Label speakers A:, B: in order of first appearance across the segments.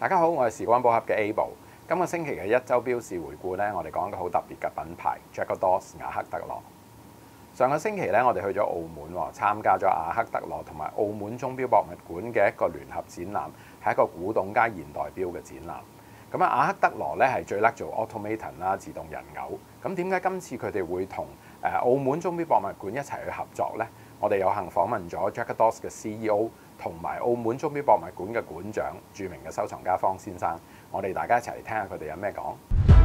A: 大家好，我係時光寶盒嘅 Abel。今個星期嘅一周標示回顧呢，我哋講一個好特別嘅品牌 Jacques Doss 雅克德羅。上個星期呢，我哋去咗澳門參加咗雅克德羅同埋澳門鐘錶博物館嘅一個聯合展覽，係一個古董加現代錶嘅展覽。咁雅克德羅呢係最叻做 automaton 啦，自動人偶。咁點解今次佢哋會同澳門鐘錶博物館一齊去合作呢？我哋有幸訪問咗 Jacques Doss 嘅 CEO 同埋澳門鐘錶博物館嘅館長，著名嘅收藏家方先生。我哋大家一齊嚟聽下佢哋有咩講。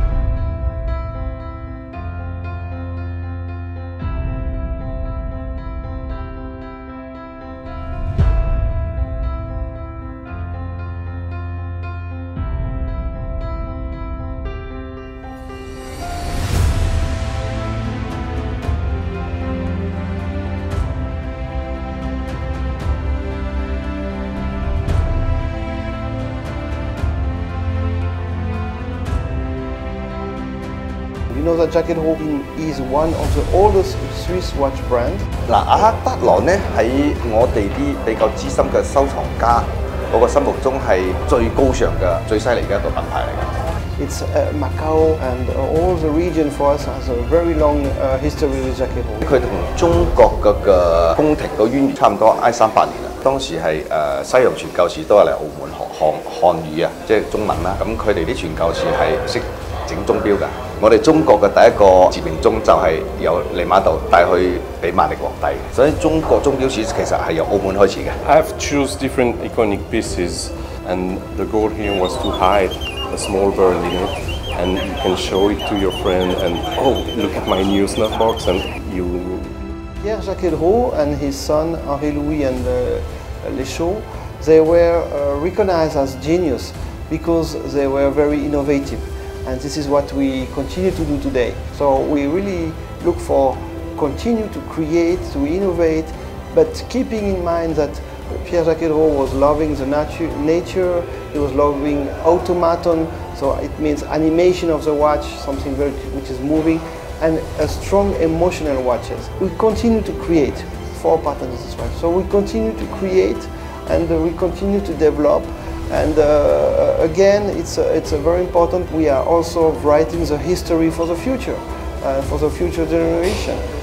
B: You know that Jacques Doss is one of the oldest Swiss watch brands.
C: 嗱，雅克德羅咧喺我哋啲比較資深嘅收藏家嗰個心目中係最高尚嘅、最犀利嘅一個品牌嚟嘅。
B: It's Macau and all the region for us has a very long history with Jacques Doss.
C: 佢同中國嘅宮廷個淵源差唔多挨300年啦。當時係西洋傳教士都係嚟澳門學漢語啊，即係中文啦。咁佢哋啲傳教士係識整鐘錶㗎。我哋中國嘅第一個自鳴鐘就係由利瑪竇帶去俾萬曆皇帝，所以中國鐘錶史其實係由澳門開始嘅。
D: I've choose different iconic pieces, and the goal here was to hide a small bird in it, and you can show it to your friend, and oh, look at my new snuff box, and you.
B: Pierre Jacques Doss and his son Henri Louis and Leschaud, they were recognized as genius because they were very innovative. And this is what we continue to do today. So we really look for continue to create, to innovate, but keeping in mind that Pierre Jacques Doss was loving the nature, he was loving automaton, so it means animation of the watch, something which is moving, and a strong emotional watches. We continue to create 4 patterns this watch. So we continue to create and we continue to develop. And again, it's a very important. We are also writing the history for the future generation.